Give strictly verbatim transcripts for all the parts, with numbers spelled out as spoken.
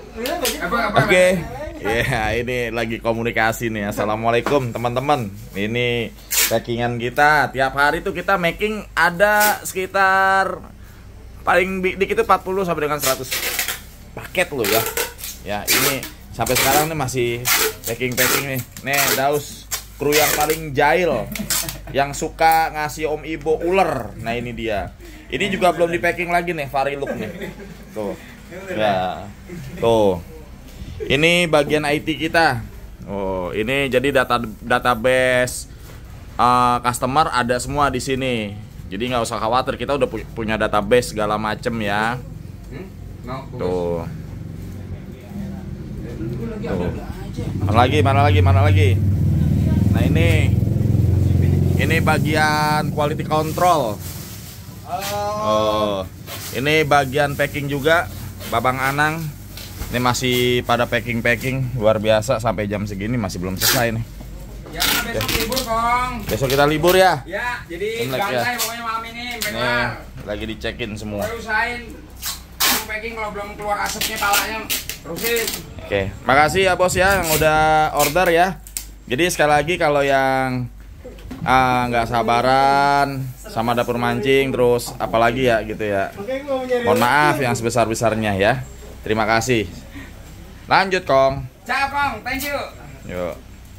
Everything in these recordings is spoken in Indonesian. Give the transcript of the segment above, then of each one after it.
Oke, ya ini lagi komunikasi nih. Assalamualaikum teman-teman. Ini packingan kita. Tiap hari tuh kita making ada sekitar paling dikit itu empat puluh sampai dengan seratus paket loh ya. Ya ini sampai sekarang nih masih packing-packing nih. Nih Daus, kru yang paling jahil, yang suka ngasih Om Ibo ular. Nah ini dia. Ini juga belum di packing lagi nih, Variluk nih. Tuh. Ya. Tuh. Ini bagian I T kita. Oh, ini jadi data database uh, customer ada semua di sini. Jadi nggak usah khawatir, kita udah pu punya database segala macem ya. Tuh. Tuh. Mana lagi, mana lagi, mana lagi. Nah ini, ini bagian quality control. Oh, ini bagian packing juga, Babang Anang. Ini masih pada packing-packing luar biasa sampai jam segini masih belum selesai nih. Ya, besok ya. Libur, Kong. Besok kita libur ya? Ya, jadi Imlek, santai ya. Pokoknya malam ini, benar. Nih, lagi dicekin semua. Baru usahain packing kalau belum keluar asapnya palanya, terusin. Oke, makasih ya bos ya yang udah order ya. Jadi sekali lagi kalau yang nggak ah, sabaran sama dapur mancing terus apalagi ya gitu ya. Mohon maaf yang sebesar-besarnya ya. Terima kasih. Lanjut, Kong. Ciao, Kong. Thank you. Yuk.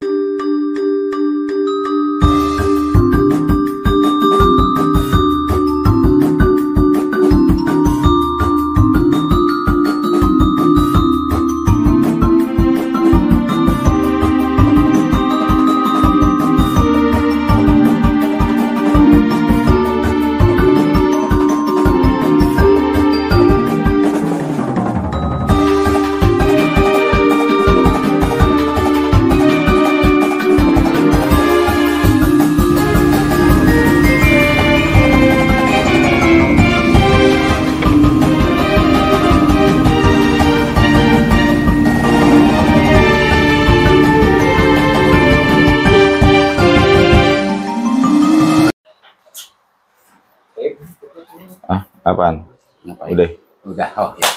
Ah, apaan? Ngapain? Udah. Udah. Oh, ya.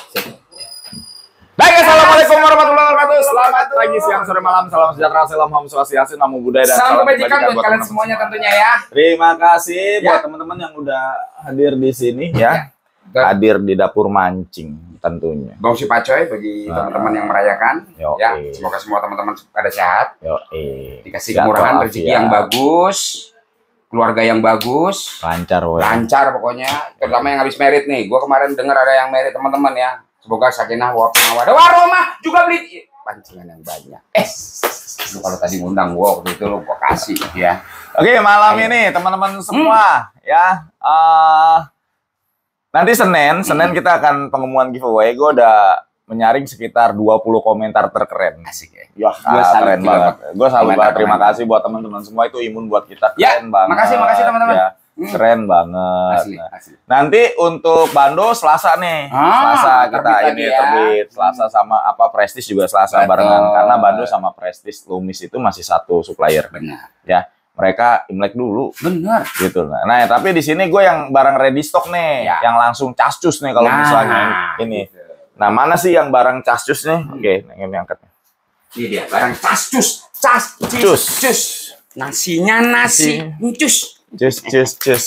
Baik, assalamualaikum warahmatullahi wabarakatuh. Selamat pagi, siang, sore, malam. Salam sejahtera, salam Om Swastiastu, namo Buddhaya dan salam kebajikan buat kalian teman-teman semuanya semua. tentunya ya. Terima kasih Ya. buat teman-teman yang udah hadir di sini ya. Ya. Hadir di dapur mancing tentunya. Bang si Pacoy bagi Nah. teman-teman yang merayakan. Yo, Ya, eh. semoga semua teman-teman pada sehat, Yo, eh. dikasih Sehat kemurahan, walafiat. rezeki yang bagus, keluarga yang bagus, Lancar, woy. lancar pokoknya. Terutama yang habis merit nih. Gua kemarin dengar ada yang merit teman-teman ya. Semoga sakinah mawaddah warahmah juga beli pancingan yang banyak. Eh, lu kalau tadi ngundang gua waktu itu lu gua kasih ya. Oke, malam Ayo. ini teman-teman semua ya. eh, nanti Senin, Senin kita akan pengumuman giveaway. Gue udah menyaring sekitar dua puluh komentar terkeren. Asik ya. Ya, Gua ah, salut keren juga banget. Gue selalu komentar- banget terima komentar. kasih buat teman-teman semua, itu imun buat kita. Ya, Keren banget. makasih, makasih, teman-teman. Ya, Hmm. keren banget. Asli, Nah, asli. nanti untuk Bando Selasa nih. Ah, Selasa kita terbit ini lagi ya. terbit. Selasa sama apa Prestige juga Selasa Betul. barengan, karena Bando sama Prestige Lumis itu masih satu supplier. Benar. Ya, mereka Imlek dulu Benar. gitu. Nah, nah tapi di sini gue yang barang ready stock nih, Ya. yang langsung cascus nih kalau Nah, misalnya ini. gitu. Nah, mana sih yang barang cascus nih? Oke, ini angkat. Ini dia barang cascus, cas, Cus. cus. Nasinya nasi, cus. Cus, cus, cus.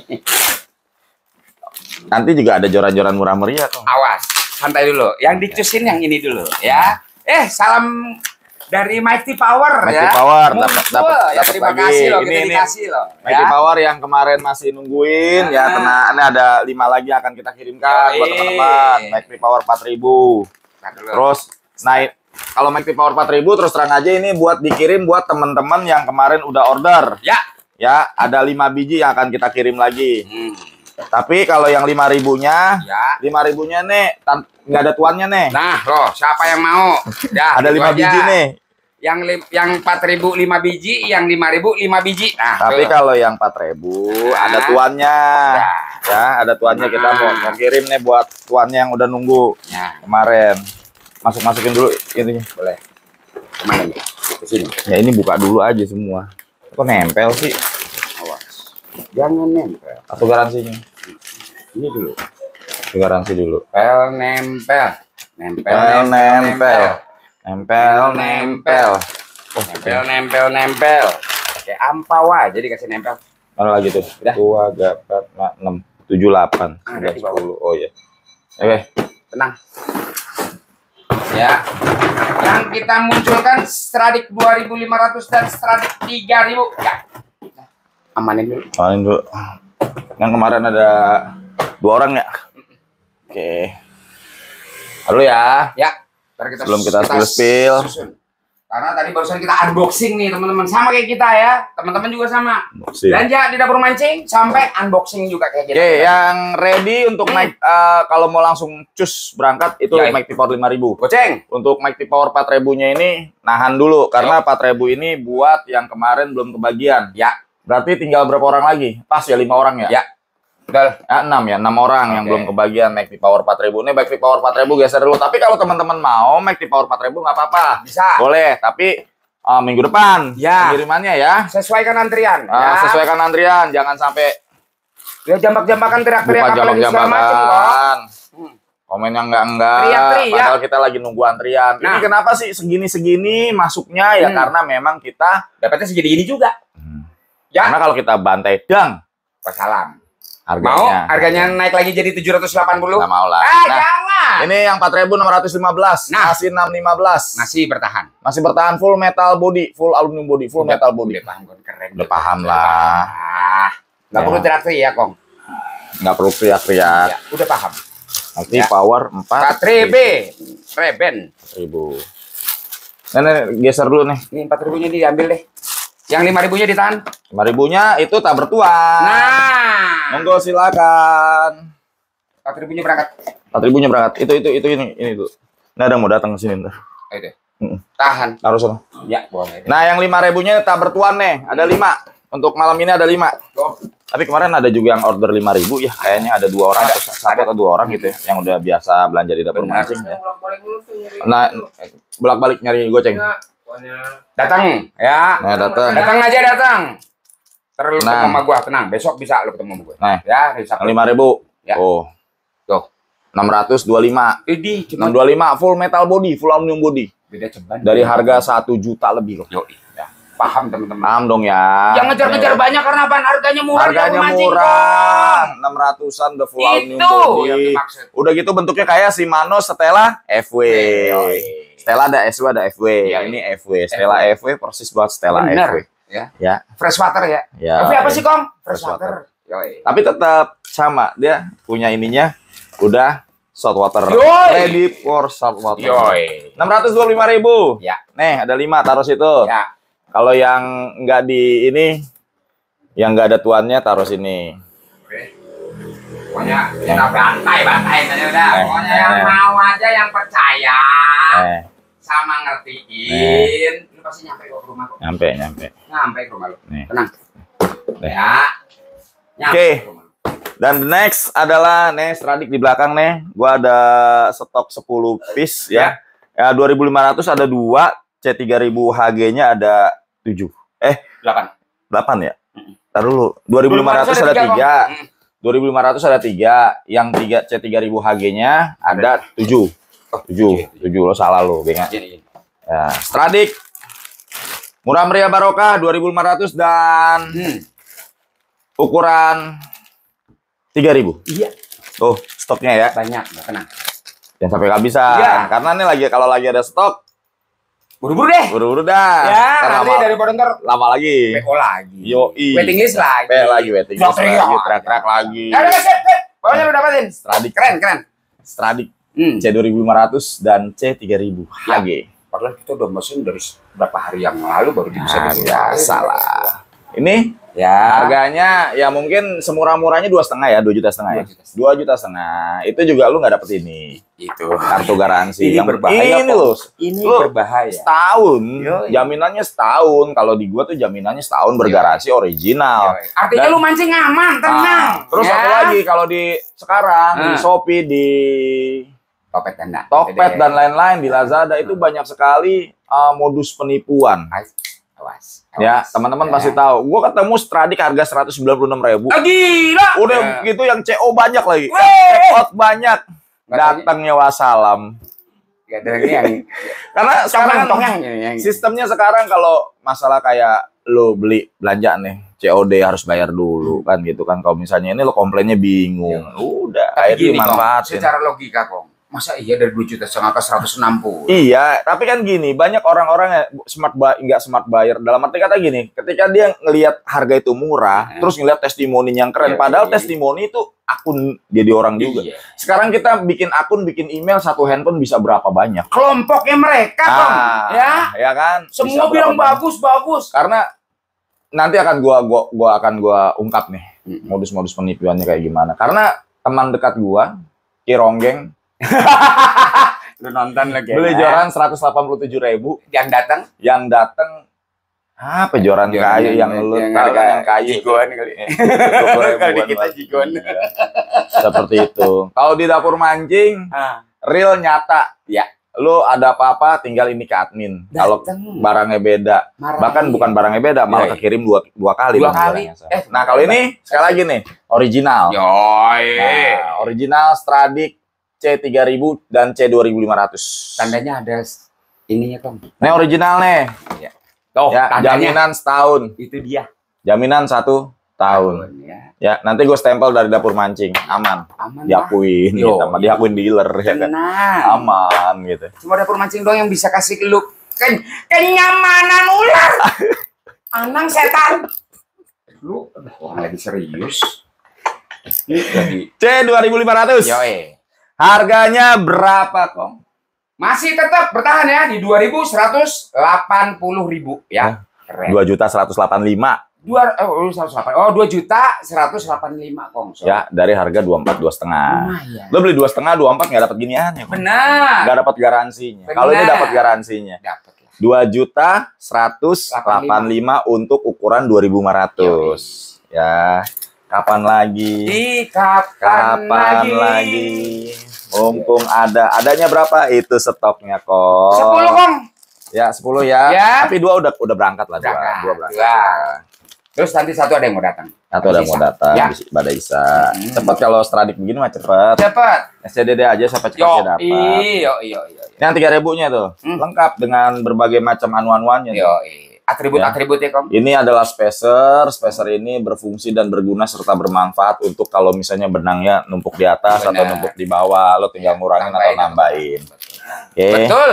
Nanti juga ada joran-joran murah meriah tuh. Awas, santai dulu. Yang dicusin yang ini dulu ya. Eh, salam dari Mighty Power Mighty ya. Power, Muncul. dapat- dapat- Ya, dapat terima lagi. kasih loh, Ini- kita ini dikasih loh. Mighty Ya. Power yang kemarin masih nungguin ya, Nah. kena ini ada lima lagi yang akan kita kirimkan buat Yoi. teman-teman. Mighty Power empat ribu. Nah, dulu. Terus naik kalau Mighty Power empat ribu terus terang aja ini buat dikirim buat teman-teman yang kemarin udah order. Ya. Ya, ada lima biji yang akan kita kirim lagi. Hmm. Tapi kalau yang lima ribunya, Ya. lima ribunya nih tan- nggak ada tuannya nih. Nah, loh, siapa yang mau? Ya, Ada itu lima aja. biji nih. Yang lim, yang empat ribu lima biji, yang lima ribu lima biji. Nah, Tapi tuh. kalau yang empat ribu Nah. ada tuannya. Ya. Ya, ada tuannya, kita mau, mau kirim nih buat tuannya yang udah nunggu Ya, kemarin. Masuk-masukin dulu intinya. boleh. Kemana nih? Ke sini. Ya ini buka dulu aja semua. Kok nempel sih? Awas. Jangan nempel. Atau garansinya? Ini dulu. Garansi dulu. Pel nempel. Nempel, nempel, nempel, nempel. Oh, nempel, nempel, nempel. Pakai ampau aja dikasih nempel. Mana lagi tuh? Udah. Dua, empat, enam, tujuh, delapan, Ada di bawah. sepuluh. Oh ya. Oke. Tenang. Ya. Yang kita munculkan Stradik dua ribu lima ratus dan Stradik tiga ribu. Ya. Amanin dulu. Amanin dulu. Yang kemarin ada dua orang ya? Oke. Halo ya. Ya. Kita Sebelum kita spill-spill. Karena tadi barusan kita unboxing nih teman-teman, sama kayak kita ya, teman-teman juga sama. Unboxing. Belanja di dapur mancing sampai unboxing juga kayak kita. Oke, yang ready untuk Hmm. naik uh, kalau mau langsung cus berangkat itu Ya, Mighty Power lima ribu. Goceng. Untuk Mighty Power empat ribu-nya ini nahan dulu karena empat ribu ini buat yang kemarin belum kebagian. Ya. Berarti tinggal berapa orang lagi? Pas ya lima orang ya? Ya. Betul. Ya, enam ya, enam orang yang Oke. belum kebagian Mighty Power empat ribu. Ini Mighty Power empat ribu geser dulu. Tapi kalau teman-teman mau Mighty Power empat ribu nggak apa-apa. Bisa. Boleh, tapi uh, minggu depan Ya. pengirimannya ya. Sesuaikan antrian. Uh, ya. Sesuaikan antrian, jangan sampai Ya jambak-jambakan teriak-teriak bukan apalagi segala macem kok. jambak-jambakan. Hmm. Komen yang enggak-enggak, Teriak-teriak. padahal kita lagi nunggu antrian. Ini Nah. kenapa sih segini-segini masuknya ya Hmm. karena memang kita Dapatnya segini-gini juga. Hmm. Ya. Karena kalau kita bantai dang Wassalam. harganya. Mau harganya naik lagi jadi tujuh ratus delapan puluh? Nggak mau lah. Ah, Nah, jangan. ini yang empat ribu enam ratus lima belas, Nah. masih enam lima belas. Masih bertahan. Masih bertahan full metal body, full aluminium body, full metal body. Udah paham, Kon. Keren. Udah paham lah. Ah, nggak Ya. perlu teriak-teriak ya, Kong. Nggak perlu teriak-teriak. Ya, udah paham. Nanti Ya. power empat empat ribu. Reben. ribu. Nah, nah, geser dulu nih. Ini empat ribunya diambil deh. Yang lima ribunya ditahan. lima ribunya itu tak bertuan. Nah. Monggo silakan. empat ribunya berangkat. empat ribunya berangkat. Itu itu itu ini ini tuh. Nah, ada mau datang ke sini ntar. Ayo deh. Mm-mm. Tahan. Taruh sana. Ya, boleh. Nah, yang lima ribunya tak bertuan nih. Ada lima. Untuk malam ini ada lima. Tuh. Tapi kemarin ada juga yang order lima ribu ya. Kayaknya ada dua orang Ada. atau satu atau dua orang gitu ya yang udah biasa belanja di dapur Benar. mancing ya. Nah, bolak-balik nyari goceng. Datang, ya. Nah, datang. Datang aja datang. Terus Nah. ketemu sama gua, tenang. Besok bisa lu ketemu sama gua. Nah, Ya, besok. yang lima ribu. Ya. Oh, Tuh. enam ratus dua puluh lima. Ini enam cuma dua lima full metal body, full aluminium body. beda ceban. Dari harga satu juta lebih loh. Yo, ya. Paham teman-teman. Paham dong ya. Yang ngejar-ngejar banyak karena apa? Harganya murah. di Harganya dapur mancing, murah, enam ratusan udah full aluminium Itu body. yang dimaksud. Udah gitu bentuknya kayak Shimano Stella F W. Yoi. Stella ada S W ada F W. Iya, Ini F W. Stella F W persis buat Stella Bener. F W. Ya. Ya. Fresh water ya. Ya. Tapi apa sih, Kong? Fresh, Fresh water. Yoi. Tapi tetap sama, dia punya ininya udah salt water. Yoi. Ready for salt water. Yoi. enam ratus dua puluh lima ribu. Ya. Nih, ada lima taruh situ. Ya. Kalau yang nggak di ini, yang nggak ada tuannya taruh sini. Oke. Pokoknya kita bantai, bantai tadi udah. Eh, Pokoknya eh, yang eh. mau aja, yang percaya Eh, sama ngertiin. Lu pasti nyampe kok ke rumah kok. nyampe, nyampe. Nyampe ke rumah lu. Nih. Tenang. Nih. Ya. Nyampe Oke. ke rumah lu. Dan the next adalah nih Stradik di belakang nih. Gua ada stok sepuluh piece ya. Ya dua ribu lima ratus ada dua, C tiga ribu H G-nya ada tujuh. Eh, Delapan. delapan ya? Mm-mm. Ntar dulu. dua ribu lima ratus ada tiga. Kong. dua ribu lima ratus ada tiga. Yang tiga C tiga ribu H G-nya ada tujuh. Oh, tujuh. tujuh lo salah lo, benga. Gini, gini. Ya, Stradik. Murah meriah barokah dua ribu lima ratus dan Hmm. ukuran tiga ribu. Iya. Tuh, stoknya ya. Banyak, nggak tenang. Jangan sampai kehabisan. Iya. Karena ini lagi kalau lagi ada stok, Buru-buru deh. buru-buru dah. Ya, Ntar nanti lama, daripada ntar lama lagi. P O lagi. Yoi. Waiting list lagi. P lagi waiting list Teriak-teriak. lagi, track-track lagi. Ya udah, sip, sip. Pokoknya lu dapatin. Stradik, Keren, keren. Stradik Hmm. C dua ribu lima ratus dan C tiga ribu H G. Padahal kita udah mesin dari berapa hari yang lalu baru bisa Nah, dijual. biasa lah. Ini Ya. harganya ya mungkin semurah-murahnya dua setengah ya, dua juta setengah ya. Dua juta setengah. Dua juta setengah. Itu juga lu nggak dapet ini. Itu. Kartu garansi. Ini yang berbahaya, ini Kok. loh. Ini Lu berbahaya. Setahun, Yoi. jaminannya setahun. Kalau di gua tuh jaminannya setahun bergaransi original. Yoi. Artinya Dan- lu mancing aman, tenang. Ah, terus Ya. satu lagi kalau di sekarang di Ah. Shopee, di Topet tanda. Tokped dan lain-lain di Lazada itu banyak sekali uh, modus penipuan. Awas. Awas. Ya, teman-teman Ya. pasti tahu. Gua ketemu Stradik harga seratus sembilan puluh enam ribu. Ah, gila. Udah Ya. gitu yang C O banyak lagi. Weh. Out banyak. Nggak tahu Datangnya wassalam. Gak ada yang Karena sekarang tong yang, yang sistemnya sekarang kalau masalah kayak lo beli belanja nih C O D harus bayar dulu kan gitu kan. Kalau misalnya ini lo komplainnya bingung, ya. udah Tapi akhirnya dimanfaatin. Secara logika kok, masa iya dari dua juta setengah ke seratus enam puluh? Iya, tapi kan gini, banyak orang-orang yang smart buy, nggak smart buyer. Dalam arti kata gini, ketika dia ngelihat harga itu murah, hmm. terus ngelihat testimoni yang keren, ya, padahal iya. testimoni itu akun jadi orang juga. Iya. Sekarang kita bikin akun, bikin email, satu handphone bisa berapa banyak? Kelompoknya mereka, ah, Bang. Ya, ya kan? Semua bilang bagus, bagus. Karena nanti akan gua, gua, gua akan gua ungkap nih modus-modus penipuannya kayak gimana. Karena teman dekat gua, Kironggeng, lu nonton lagi beli joran seratus delapan puluh tujuh ribu yang datang yang datang apa joran kayu yang, yang lu tahu kan yang kayu jigon kali kalau kita jigon seperti itu. Kalau di dapur mancing ah. real nyata ya, lu ada apa-apa tinggal ini ke admin. Kalau barangnya beda, Marah bahkan iya. bukan barangnya beda, malah ya, kekirim dua dua kali. Dua kali. Eh, nah kalau ini sekali lagi nih original. Yoi. Nah, original Stradic C tiga ribu dan C dua ribu lima ratus. Tandanya ada ininya, Kong. Nih original nih. Ya. Tuh, ya, jaminan setahun. Itu dia. Jaminan satu tahun. tahun ya. ya, nanti gue stempel dari dapur mancing. Aman. Aman. Diakuin gitu, sama diakuin dealer ya kan. Aman gitu. Cuma dapur mancing doang yang bisa kasih lu ken kenyamanan ular. Anang setan. Lu wah lagi serius. Jadi C dua ribu lima ratus. Yoi. Harganya berapa, Kong? Masih tetap bertahan ya di dua ribu seratus delapan puluh ribu ya. Keren. dua juta seratus delapan puluh lima. dua oh seratus delapan. Oh, dua juta seratus delapan puluh lima, Kong. So. Ya, dari harga dua puluh empat dua setengah. Lo beli dua setengah dua puluh empat nggak dapat ginian ya, Kong? Benar. Nggak dapat garansinya. Kalau ini dapat garansinya. Dapat. dua juta seratus delapan puluh lima untuk ukuran dua ribu lima ratus. Ya. Kapan lagi? Di kapan, kapan lagi? lagi? Mumpung ada. Adanya berapa? Itu stoknya, Kong. sepuluh, Kong. Ya, sepuluh ya. ya. Tapi dua udah udah berangkat lah. Berangkat. Dua, dua berangkat. Dua. Terus nanti satu ada yang mau datang. Satu ada yang mau datang. Ya. Pada Isa. Hmm. Cepat kalau Stradic begini mah cepat. Cepat. S C D D aja sampai cepatnya dapat. Iya, iya, iya. Yang tiga ribunya tuh. Hmm. Lengkap dengan berbagai macam anu-anuannya. Yo, atribut-atributnya, Kong. Ini adalah spacer. Spacer ini berfungsi dan berguna serta bermanfaat untuk kalau misalnya benangnya numpuk di atas Benar. atau numpuk di bawah, lo tinggal ngurangin nambahin, atau nambahin. Oke. Okay. Betul.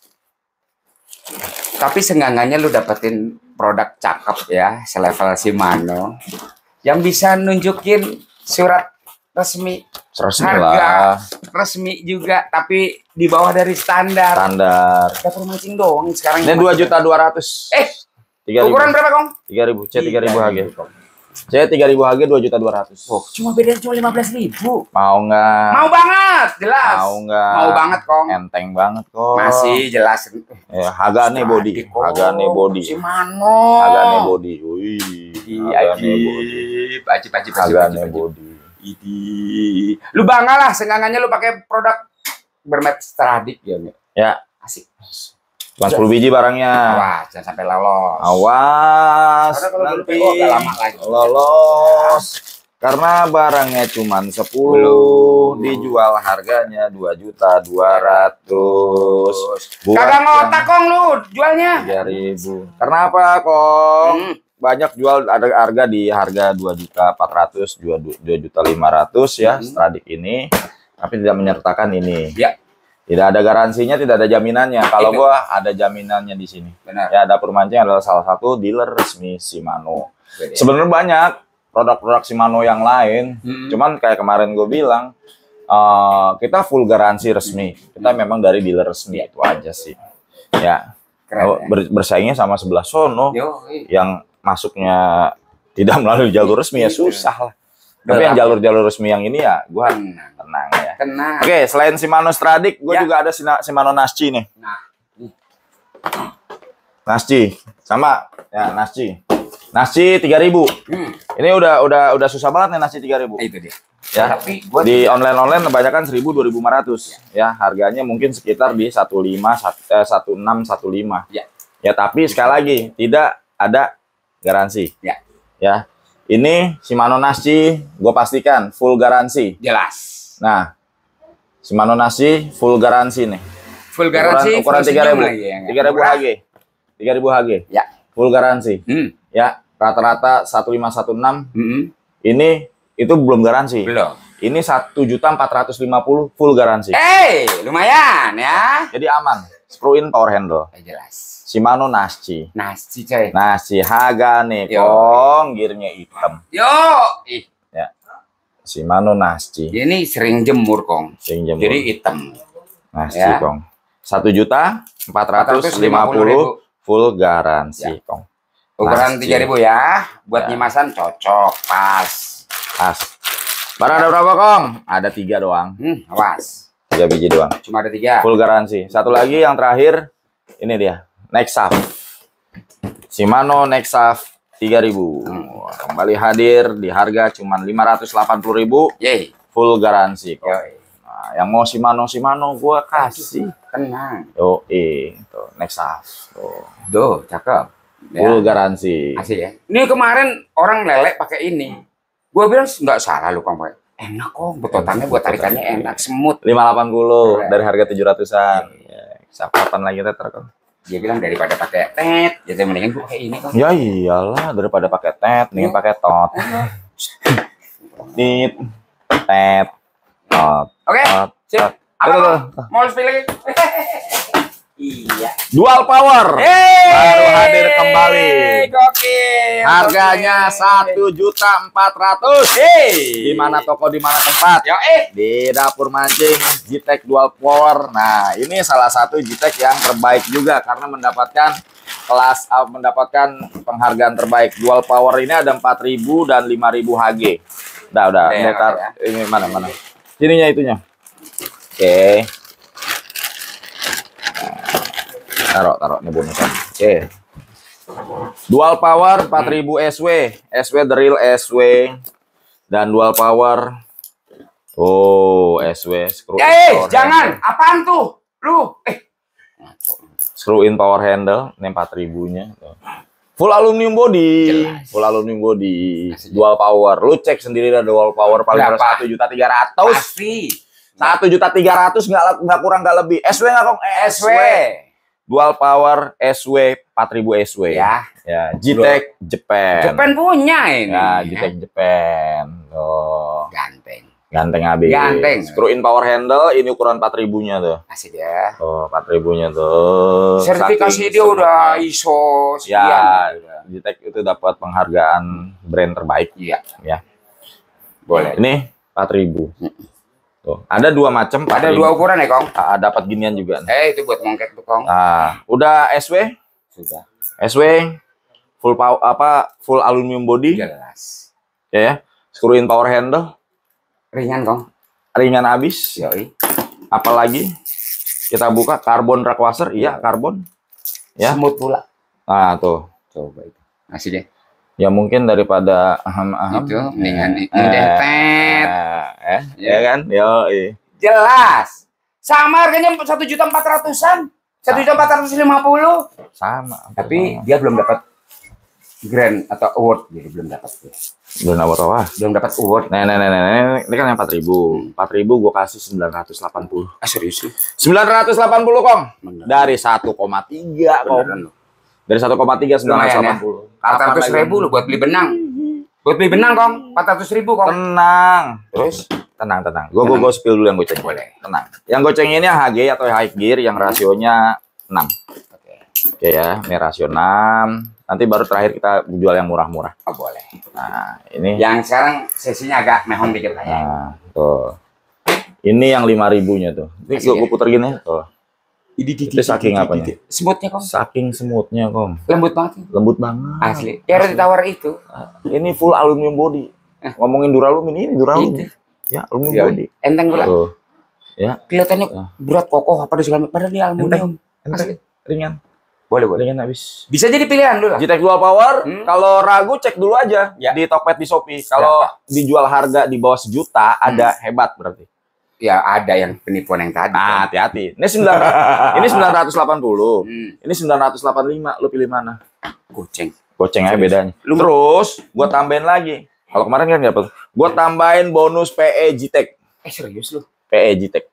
Tapi seenggaknya lu dapetin produk cakep ya, selevel Shimano yang bisa nunjukin surat resmi, resmi harga lah. resmi juga, tapi di bawah dari standar. Standar. Dapur mancing doang sekarang. Ini dua juta dua ratus. Eh, tiga ribu. Ukuran berapa, Kong? Tiga ribu. C tiga ribu H G. C tiga ribu H G dua juta dua ratus. Oh, cuma bedanya cuma lima belas ribu. Mau nggak? Mau banget, jelas. Mau nggak? Mau banget, Kong. Enteng banget, Kong. Masih jelas. Ya, Hagane body. Hagane body. Shimano. Hagane body. Wih. Hagane body. Paci-paci Hagane body. Idi. Lu bangga lah, seenggaknya lu pakai produk bermerek Stradic ya. Ya. Asik. Cuma sepuluh biji barangnya. Awas, jangan sampai lolos. Awas. Kalau nanti oh, lama lagi. Lolos. Karena barangnya cuma sepuluh, dijual harganya dua juta dua ratus. Kagak ngotak, Kong, lu jualnya. tiga ribu. Karena apa, Kong? Hmm. Banyak jual ada harga di harga dua juta empat ratus, dua juta lima ratus ya, hmm. Stradic ini, tapi tidak menyertakan ini. Ya. Tidak ada garansinya, tidak ada jaminannya. Kalau gua ada jaminannya di sini. Benar. Ya, Dapur Mancing adalah salah satu dealer resmi Shimano. Sebenarnya banyak produk-produk Shimano yang lain, hmm. cuman kayak kemarin gue bilang, uh, kita full garansi resmi. Kita memang dari dealer resmi, itu aja sih. Ya. Keren, ya? Bersaingnya sama sebelah sono Yo, yang masuknya tidak melalui jalur resmi ya susah lah. Tapi yang jalur-jalur resmi yang ini ya gue tenang ya. Tenang. Oke, selain Shimano Stradic, gue ya. juga ada Shimano Nasci nih. Nah, Nasci sama ya Nasci. Nasci tiga ribu. Hmm. Ini udah udah udah susah banget nih Nasci tiga ribu. Itu dia. Ya, tapi gua di online-online kebanyakan seribu, dua ribu lima ratus. Ya. ya, harganya mungkin sekitar di satu lima, satu enam, satu lima. Ya. Ya, tapi sekali lagi tidak ada garansi. Ya. Ya. Ini Shimano Nasci, gue pastikan full garansi. Jelas. Nah, Shimano Nasci full garansi nih. Full garansi. Ukuran tiga ribu. Ya, tiga ribu H G. tiga ribu H G. Ya. Full garansi. Hmm. Ya, rata-rata satu lima satu enam. Hmm. Ini itu belum garansi. Belum. Ini satu juta empat ratus lima puluh full garansi. Eh, lumayan ya. Jadi aman. Screw in power handle. Eh, jelas. Shimano Nasci. Nasci coy. Nasci Hagane Yo. Kong, gearnya hitam. Yo, ih. Ya. Shimano Nasci. Ini sering jemur Kong. Sing jemur. Jadi hitam. Nasci Ya. Kong. Satu juta empat ratus lima puluh full garansi Ya. Kong. Ukuran Nasci. tiga ribu ya. Buat Ya. nyimasan cocok, pas. Pas. Barang ada berapa Kong? Ada tiga doang. Hmm, awas. Tiga biji doang. Cuma ada tiga. Full garansi. Satu lagi yang terakhir. Ini dia. Nexaf. Shimano Nexaf tiga ribu. Wah, kembali hadir di harga cuma lima ratus delapan puluh ribu. Yeay. Full garansi Kong. Yoi. Nah, yang mau Shimano Shimano gua kasih. Tenang. Yo, eh, tuh Nexaf. Tuh. Duh, cakep. Ya. Full garansi. Asik ya. Ini kemarin orang lelek pakai ini. Gua bilang nggak salah lu Kong. Enak kok, betotannya buat tarikannya enak, semut. lima ratus delapan puluh Keren. dari harga tujuh ratusan. Ya, kapan lagi teter Kong? Dia bilang daripada pakai tet, jadi mendingan gua pakai ini Kong. Ya iyalah, daripada pakai tet, mending pakai tot. Tit, tet, tot. Oke, tot, sip. tot. Apa Tuh, tuh, Kong? tuh. Mau spill lagi? Iya. Dual power. Baru hadir kembali. Gokil. Harganya satu juta empat ratus. Hey. Di mana toko, di mana tempat? Yo eh. Di Dapur Mancing Jitek Dual Power. Nah, ini salah satu Jitek yang terbaik juga karena mendapatkan kelas uh, mendapatkan penghargaan terbaik. Dual Power ini ada empat ribu dan lima ribu H G. Udah, udah. Oke, Ini, oke, tar- ya. ini mana mana. Sininya itunya. Oke. Taruh, taruh ini bonusan. Oke. Dual Power empat ribu S W, S W drill S W dan Dual Power. Oh, S W screw in Eh, power jangan. handle. Apaan tuh? Lu. Eh. Screw in power handle, ini empat ribunya. Full aluminium body, Jelas. full aluminium body, Masih Dual Power. Lu cek sendiri dah Dual Power paling Berapa? satu juta tiga ratus. Pasti. Satu juta tiga ratus nggak nggak kurang nggak lebih. S W nggak kong? S W. Dual Power S W empat ribu S W. Ya. Ya, Jitek Japan. Japan punya ini. Ya, Jitek Japan. Oh, Ganteng. ganteng habis. Ganteng. Screw in power handle ini ukuran empat ribunya tuh. Asik ya. Oh, empat ribunya tuh. Sertifikasi Saking dia udah semutnya. I S O Ya, sekian. Jitek itu dapat penghargaan brand terbaik. Iya. Ya. Boleh. Ini empat ribu. Tuh, ada dua macam. Ada dua ukuran ya, Kong? Ah, dapat ginian juga. Eh, itu buat mongkek tuh, Kong. Nah, udah S W, Sudah. S W full power apa full aluminium body Jelas. ya, ya. Screw in power handle, Ringan, Kong. ringan habis. Yoi. Apalagi kita buka karbon rack washer, iya karbon. Ya. Semut pula. Nah, tuh. Coba itu. Asik deh. Ya mungkin daripada aham-aham Itu mendingan eh, mendetet. eh, eh, Ya. ya kan? Yo, iya. Jelas. Sama harganya satu juta empat ratusan. Satu juta empat ratus lima puluh. Sama. Tapi sama. dia belum dapat grand atau award, jadi belum dapat. belum dapat apa? Belum dapat award. Nah, nah, nah, nah, nah, ini kan yang empat ribu. empat ribu gue kasih sembilan ratus delapan puluh. Ah, serius lu? sembilan ratus delapan puluh, Kong. Bener. Dari satu koma tiga, Kong. Beneran lu. Dari satu koma tiga sembilan ratus Lumayan delapan ya. puluh. empat ratus ribu lu buat beli benang. Buat beli benang, Kong. empat ratus ribu, Kong. Tenang. Terus? Tenang, tenang. Gue gue gue spill dulu yang goceng. Boleh. Tenang. Yang goceng ini H G atau high gear yang rasionya enam. Oke. Oke ya, ini rasio enam. Nanti baru terakhir kita jual yang murah-murah. Oh, boleh. Nah, ini Yang sekarang sesinya agak mehong dikit lah ya. nah, tuh. Ini yang lima ribunya tuh. Ini Asik gue ya? puter gini tuh. Itu saking apanya? Semutnya, Kong. Saking semutnya, Kong. Lembut banget. Lembut banget. Asli. Ya roti tawar itu. Ini full aluminium body. Eh. Ngomongin Duralum ini, ini Duralum. Itu. Ya, aluminium Ya, body. enteng pula. Tuh. Ya, Kelihatannya Ya. berat kokoh apa segala macam. Padahal dia aluminium. enteng, ringan. Boleh, boleh. Ringan habis. Bisa jadi pilihan lu lah. Jitek Dual Power, Hmm. kalau ragu cek dulu aja Ya. di Tokped di Shopee. Kalau dijual harga di bawah sejuta, ada hebat berarti. Ya ada yang penipuan yang tadi. Nah, Kong. hati-hati. Ini sembilan ini sembilan ratus delapan puluh. Hmm. Ini sembilan ratus delapan puluh lima. Lu pilih mana? Goceng. Goceng aja bedanya. Lu- Terus gua tambahin lagi. Kalau kemarin kan dapat. Gua tambahin bonus P E Jitek. Eh serius lu? P E Jitek.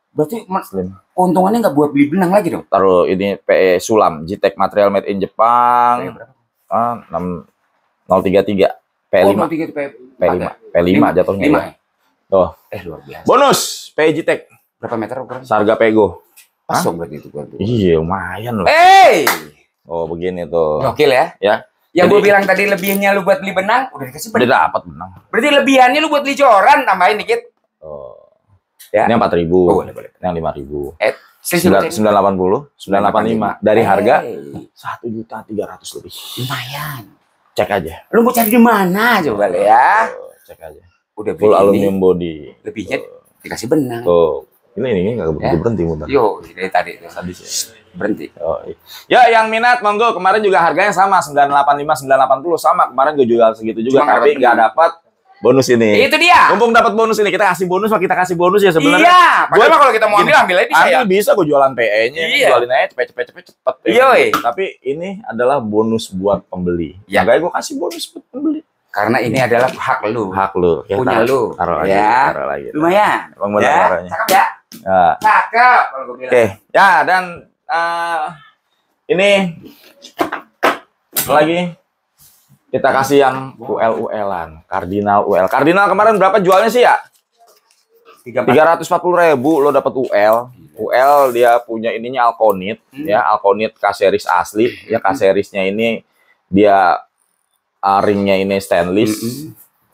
Berarti Slim. keuntungannya nggak buat beli benang lagi dong? Taruh ini P E Sulam, G-Tech material made in Jepang. Ah, enam nol tiga tiga P lima. Oh, tiga, P, P lima. P lima jatuhnya. lima. Ya. Tuh. Eh, luar biasa. Bonus P E G-Tech. Berapa meter ukuran? Sarga Pego. Pas dong berarti itu gua. Iya, lumayan loh. Hey! Oh, begini tuh. Gokil ya? Ya. Yang Jadi- gue bilang tadi lebihnya lu buat beli benang, udah dikasih Udah benang. dapat benang. Berarti lebihannya lu buat beli joran, tambahin dikit. Oh. Ya. Ini empat ribu. Oh, boleh, boleh. Ini yang lima ribu. Eh, sembilan sembilan delapan puluh, sembilan delapan lima dari harga Hey, satu juta tiga ratus lebih. lumayan. Cek aja. Lu mau cari di mana coba Le, ya? Tuh, cek aja. Udah Full beli aluminium ini, body. lebihnya dikasih benang. Tuh. Ini ini nggak berhenti Ya. berhenti mudah. Yo, dari tadi tuh. Tadi sih. Berhenti. Oh, iya. Ya, yang minat monggo. Kemarin juga harganya sama sembilan delapan lima, sembilan delapan puluh sama. Kemarin gue jual segitu juga, Cuma tapi nggak nggak dapat bonus ini. Itu dia. Mumpung dapat bonus ini, kita kasih bonus, Pak. Kita kasih bonus ya sebenarnya. Iya, padahal Gua- mah kalau kita mau ambil Gini, ambil aja bisa ya. Ambil bisa gue jualan P E-nya, Iya. jualin aja cepet cepet cepet cepet. Iya, weh. Tapi ini adalah bonus buat pembeli. Ya. Makanya gue kasih bonus buat pembeli. Karena ini adalah hak lu. Hak lu. Ya, Punya taruh- lu. Taruh lagi. Ya. Taruh lagi. Lumayan. Emang benar Ya, caranya. cakep ya. Ya. Cakep kalau gue bilang. Oke, ya dan eh, ini lagi kita kasih yang U L U L-an, Cardinal U L. Cardinal kemarin berapa jualnya sih ya? Tiga tiga ratus empat puluh ribu lo dapat U L. U L dia punya ininya Alconit, Hmm. ya Alconit K-series asli. Ya K-seriesnya ini dia uh, ringnya ini stainless. Mm-mm.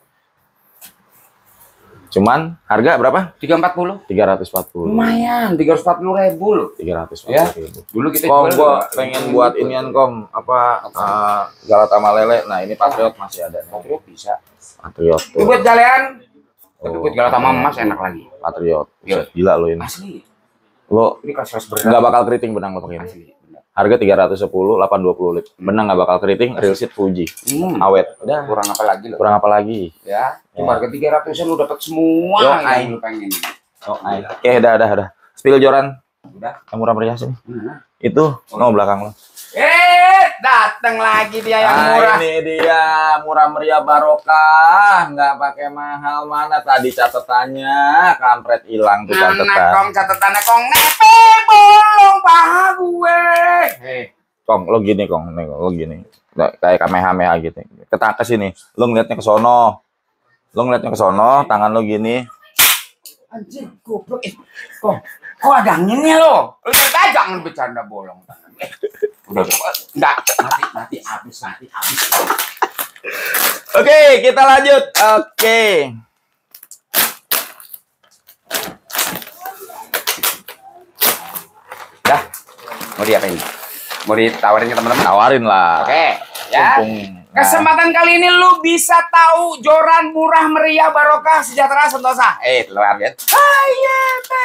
Cuman harga berapa? tiga empat puluh. tiga ratus empat puluh. Lumayan, tiga ratus empat puluh ribu loh. tiga ratus empat Ya. puluh ribu. Dulu kita Kom, jual gua juga pengen gitu. buat inian kom apa uh, Galata Malele. Nah ini Patriot masih ada. Patriot bisa. Patriot Itu tuh. buat galean. Tapi Oh. buat Galata sama emas enak lagi. Patriot. Iya. Gila lo ini. Asli. Lo Ini kelas-kelas berat. nggak bakal keriting benang lo pakai ini. Asli. Benar. Harga tiga ratus sepuluh, delapan dua puluh lip. Benang nggak bakal keriting, real seat Fuji. Hmm. Awet. Udah. Kurang apa lagi loh? Kurang apa lagi? Ya. Ya. Cuma harga tiga ratusan lu dapat semua Yo, yang aing. lu pengen. Oh, ay. Oke, udah, udah, udah. Spill joran Udah. yang murah meriah sini. Mana? Itu, no belakang lo. Eh, datang lagi dia yang Ah, murah. ini dia murah meriah barokah, nggak pakai mahal. Mana tadi catatannya? Kampret hilang tuh Anak catatan. kong catatannya kong nepe bolong paha gue. Hei, Kong, lo gini kong, nih, lo gini, Nggak, kayak kamehameha gitu. Kita ke sini, lo ngeliatnya ke sono, lo ngeliatnya ke sono, tangan lo gini. anjir goblok. Eh, kong, kok ada anginnya lo? Lu coba jangan bercanda bolong tangan. Eh, udah, enggak, mati, mati, habis, mati, habis. Oke, kita lanjut. Oke. Dah, mau diapain? Mau ditawarin ke teman-teman? Tawarin lah. Oke, ya. Mumpung- nah, Kesempatan kali ini lu bisa tahu joran murah meriah barokah sejahtera sentosa. Eh, luar biasa. Ayo,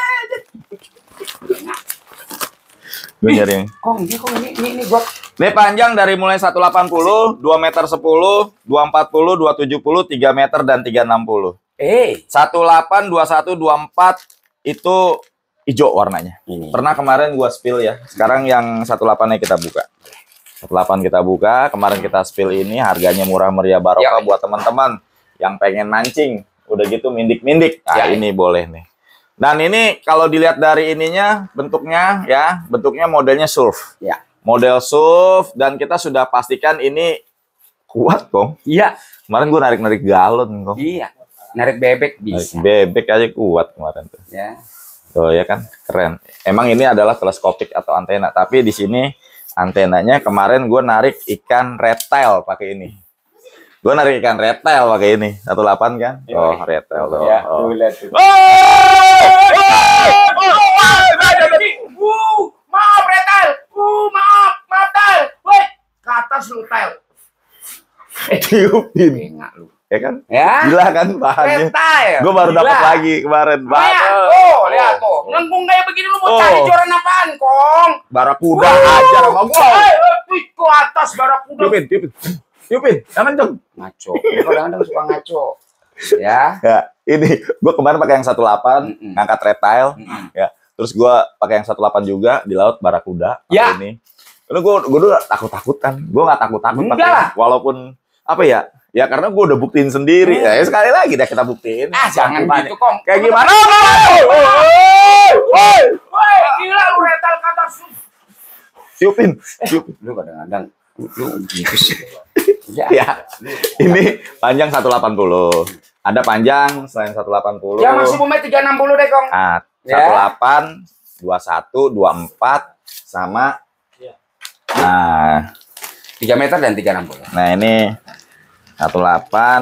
gue nyari yang- Kong, ini kong ini ini ini gua Ini panjang dari mulai seratus delapan puluh, dua meter sepuluh, dua empat puluh, dua tujuh puluh, tiga meter dan tiga enam puluh. eh satu delapan, dua satu, dua empat itu hijau warnanya. ini. Pernah kemarin gua spill ya. Sekarang yang satu delapan-nya kita buka. satu delapan kita buka, kemarin kita spill ini harganya murah meriah barokah Ya. buat teman-teman yang pengen mancing. Udah gitu mindik-mindik. Nah, Ya. ini boleh nih. Dan ini kalau dilihat dari ininya bentuknya ya, bentuknya modelnya surf. Ya. Model surf dan kita sudah pastikan ini kuat, Kong. Iya, Kemarin gua narik-narik galon, Kong. iya. Narik bebek Narik bisa. bebek aja kuat kemarin tuh. Ya. Tuh ya kan, keren. Emang ini adalah teleskopik atau antena, tapi di sini antenanya kemarin gue narik ikan reptile pakai ini. Gue narik ikan reptile pakai ini, satu delapan kan? Oh, reptile tuh. Ya, Oh. tuh lihat tuh. Oh! Uh, maaf Retal. Uh, maaf, maaf Tal. Woi, ke atas lu Tal. Tiupin, Bengak lu. ya kan? Ya. Gila kan bahannya. Retal. Gue baru dapat Gila. lagi kemarin. Lumayan. Baru. Oh, lihat tuh. Melengkung kayak begini lu mau Oh. cari joran apaan, Kong? Barakuda Wuh. aja sama gue. Woi, woi, ke atas barakuda. Tiupin, tiupin. Tiupin, jangan dong. Ngaco. Dia kadang-kadang suka ngaco. Ya. Ya, ini gue kemarin pakai yang satu delapan, Mm-mm. ngangkat reptile. Mm-mm. Ya, terus gue pakai yang satu delapan juga di laut barakuda. pakai Ya. Ini. Lalu gue gue dulu takut takutan. Gue nggak takut takut Enggak pakai. lah. Walaupun apa ya, Ya karena gue udah buktiin sendiri. Ya, sekali lagi dah kita buktiin. Ah, jangan gitu, Kong. Kayak gimana? Woi, woi, woi, gila lu rental kata siupin, siupin. Lu kadang-kadang lu gitu sih. Ya, ya. Ini panjang seratus delapan puluh. Ada panjang selain seratus delapan puluh. Ya maksimumnya tiga ratus enam puluh deh, Kong. Nah, Ya. seratus delapan, dua puluh satu, dua puluh empat sama nah tiga meter dan tiga ratus enam puluh. nah ini seratus delapan,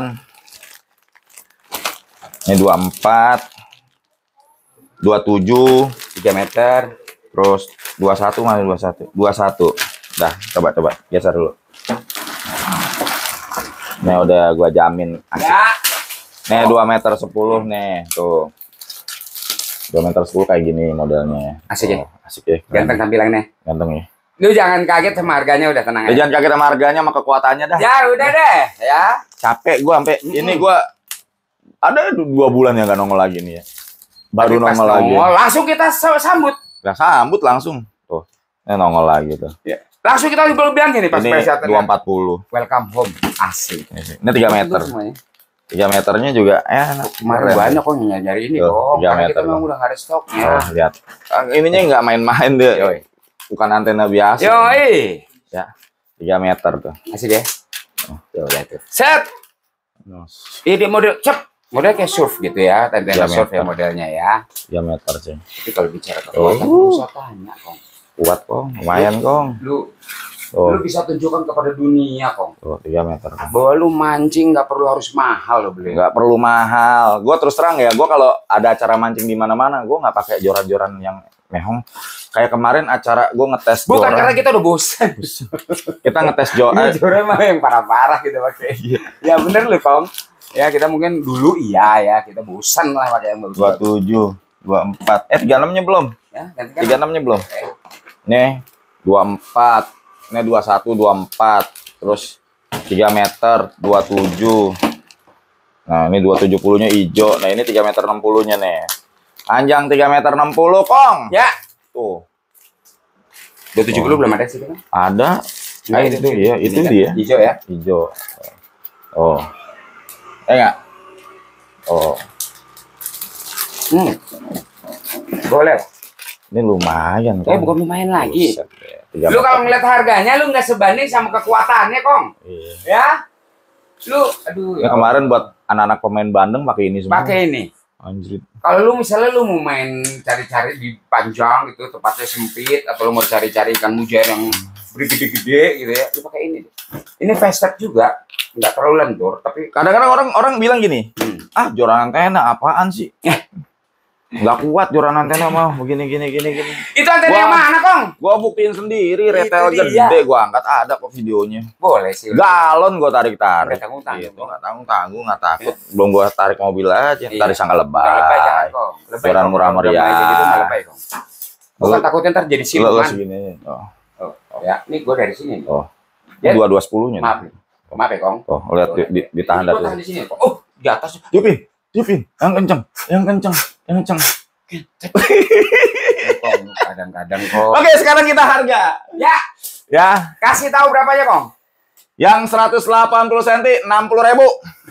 ini dua puluh empat, dua puluh tujuh, tiga meter, terus dua puluh satu mana dua puluh satu, dua puluh satu. Dah, coba coba geser dulu. Ini udah gua jamin asik. Ya. Nih dua meter sepuluh nih, tuh. dua meter sepuluh kayak gini modelnya. Asik ya? Oh, asik ya. Ganteng tampilannya. Ganteng ya. Lu jangan kaget sama harganya, udah tenang Ya, aja. jangan kaget sama harganya sama kekuatannya dah. Ya udah deh, ya. Capek gua sampai Mm-mm. ini gua ada dua bulan yang gak nongol lagi nih ya. Baru Tapi pas nongol lagi. nongol, langsung kita sa- sambut. Nah, sambut langsung. Tuh. Ini nongol lagi tuh. Ya. Langsung kita bilang gini pas Ini presiden. dua empat puluh. Welcome home. Asik. Ini tiga meter. Semuanya. tiga meternya juga enak. Kemarin Keren. banyak kok yang nyari ini Tuh, kok. tiga Karena meter, kita memang Bang. udah nggak ada stoknya. Oh, lihat. Ah, ininya nggak main-main deh. Yoi. Bukan antena biasa. Yoi. Ya. tiga meter tuh. Asik ya. Oh. Ya udah tuh. Set. Ini model cep. Model kayak surf gitu ya. Antena Tiga surf ya meter. modelnya ya. tiga meter sih. Tapi kalau bicara Oh. kekuatan, lu usah tanya, Kong. Kuat kong, lumayan kong. Lu Oh, lu bisa tunjukkan kepada dunia, Kong. tuh tiga meter. Bahwa lu mancing nggak perlu harus mahal lo beli. Nggak perlu mahal. Gue terus terang ya, gue kalau ada acara mancing di mana-mana, gue nggak pakai joran-joran yang mehong. Kayak kemarin acara gue ngetes Bukan joran. karena kita udah bosan. Kita ngetes joran. Ini joran mah yang parah-parah gitu pakai. Ya bener lu, Kong. Ya kita mungkin dulu iya ya, kita bosan lah pakai yang bagus. dua puluh tujuh, dua puluh empat. Eh tiga puluh enam-nya belum? Ya, ganti kan. tiga puluh enam-nya belum? Nih, dua puluh empat. Ini dua puluh satu, dua puluh empat. Terus tiga meter, dua puluh tujuh. Nah, ini dua ratus tujuh puluh-nya hijau. Nah, ini tiga meter enam puluh-nya nih. Panjang tiga meter enam puluh, Kong. Ya. Tuh. dua tujuh puluh belum ada sih kan? Ada. Nah, Ah, itu, itu. iya, itu Ini kan dia. hijau ya. Hijau. Oh. Eh enggak? Oh. Hmm. Boleh. Ini lumayan, Eh Kong. bukan lumayan lagi. Buset, ya. Tiga Lu meter. kalau ngeliat harganya lu nggak sebanding sama kekuatannya, Kong. Iya. Ya. Lu aduh Ya, kemarin buat anak-anak pemain Bandung pakai ini semua. pakai ini. Anjir. Kalau lu misalnya lu mau main cari-cari di panjang gitu, tempatnya sempit, atau lu mau cari-cari ikan mujair yang gede-gede gitu ya, lu pakai ini. Ini fast step juga, nggak terlalu lentur, tapi Kadang-kadang orang orang bilang gini, hmm. ah joran antena apaan sih? Nggak kuat joran antena mah begini gini gini gini. itu antena Wah. yang mana, Kong? Gua buktiin sendiri, Itu retail dia. gede gua angkat, ada kok videonya. Boleh sih. Galon gua tarik tarik. Nggak tanggung-tanggung. Gitu, nggak tanggung tanggung, nggak takut. Belum gua tarik mobil aja, Iya. tarik sangka Nggak lebay jangan, lebay. Kong. Lebay, Joran Kong. murah Kalau udah meriah. main kayak gitu, nggak lebay, Kong. Bukan Lu- takutnya ntar jadi Lo lo siluman. segini. Oh, Oh, ya, ini gua dari sini. nih. oh. Ya. Dua dua sepuluhnya. Maaf, nih. Maaf ya, Kong. Oh, lihat di, di, ditahan Ini gua dari. tahan di sini, Kong. Oh, di atas. Yupin, Yupin, yang kenceng, yang kenceng, yang kenceng. Kong, kadang-kadang, Kong. Oke, sekarang kita harga. Ya, Ya, kasih tahu berapa ya, Kong? yang seratus delapan puluh sentimeter enam puluh ribu.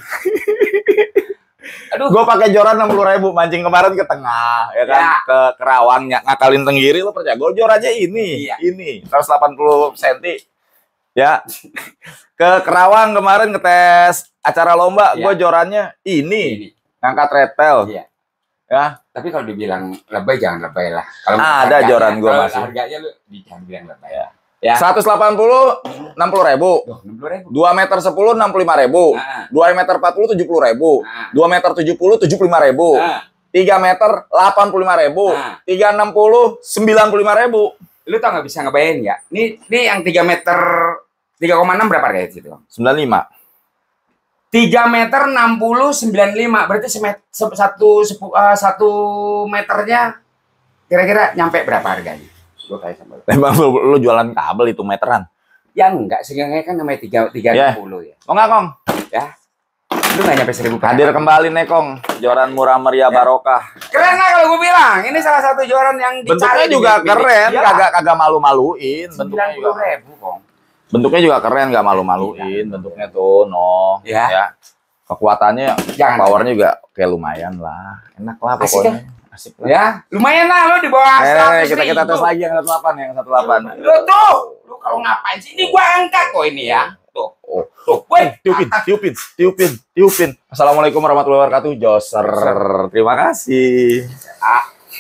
Aduh. Gue pakai joran enam puluh ribu mancing kemarin ke tengah, ya kan, Ya. ke Kerawang, ny- ngakalin tenggiri lo percaya. Gue jor aja ini, Iya. ini seratus delapan puluh sentimeter. Ya, ke Kerawang kemarin ngetes acara lomba, Iya. gue jorannya ini, Ini. ngangkat repel, Iya. ya. Tapi kalau dibilang lebay jangan lebay lah. Kalau Ada harganya- joran gua kalau masih. Harganya lu di- jangan bilang lebay. Ya. Ya. seratus delapan puluh enam puluh ribu. Duh, enam puluh ribu. dua meter sepuluh enam puluh lima ribu. Nah. dua meter empat puluh tujuh puluh ribu. Nah. dua meter tujuh puluh tujuh puluh lima ribu. Nah. tiga meter delapan puluh lima ribu. Nah. tiga enam puluh sembilan puluh lima ribu. Lu tau nggak bisa ngebayangin nggak? Ini ini yang tiga meter tiga koma enam berapa harganya situ? sembilan puluh lima. tiga meter enam puluh sembilan puluh lima berarti semet, se- satu sepu- uh, satu meternya kira-kira nyampe berapa harganya? Gue kayak sama lu. Emang lu, lu jualan kabel itu meteran? Ya enggak, seenggaknya kan namanya tiga tiga Ya. enam puluh ya. Oh enggak, Kong? Ya. Lu nggak nyampe seribu. Hadir kembali nih, Kong. Joran murah meriah Ya. barokah. Keren lah kalau gue bilang. Ini salah satu joran yang dicari. Bentuknya di juga milik-milik. keren, Iya. kagak kagak malu-maluin bentuknya sembilan puluh juga. ribu, Kong. Bentuknya juga keren, nggak malu-maluin. Bentuknya tuh, no. Ya. Ya. Kekuatannya, Jangan. powernya juga kayak lumayan lah. Enak lah Asik pokoknya. Asik lah. Ya, lumayan lah lo di bawah Eh, seratus kita kita tes ribu. lagi yang satu delapan, yang satu delapan. Lo tuh, lo kalau ngapain sih? Ini gua angkat kok ini ya. Tuh, Oh, tuh, woi, tiupin, tiupin, tiupin, tiupin. Assalamualaikum warahmatullahi wabarakatuh. Joser. Terima kasih. Ah.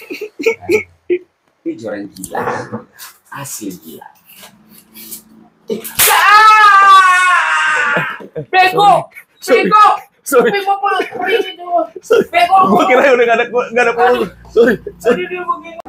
Ini joran gila, asli gila. Bego, Sorry. bego, Sorry. bego puluh, ini tuh, Sorry. bego. Gua kira udah gak ada gua- nggak ada peluru. Sorry. Sorry dia begini.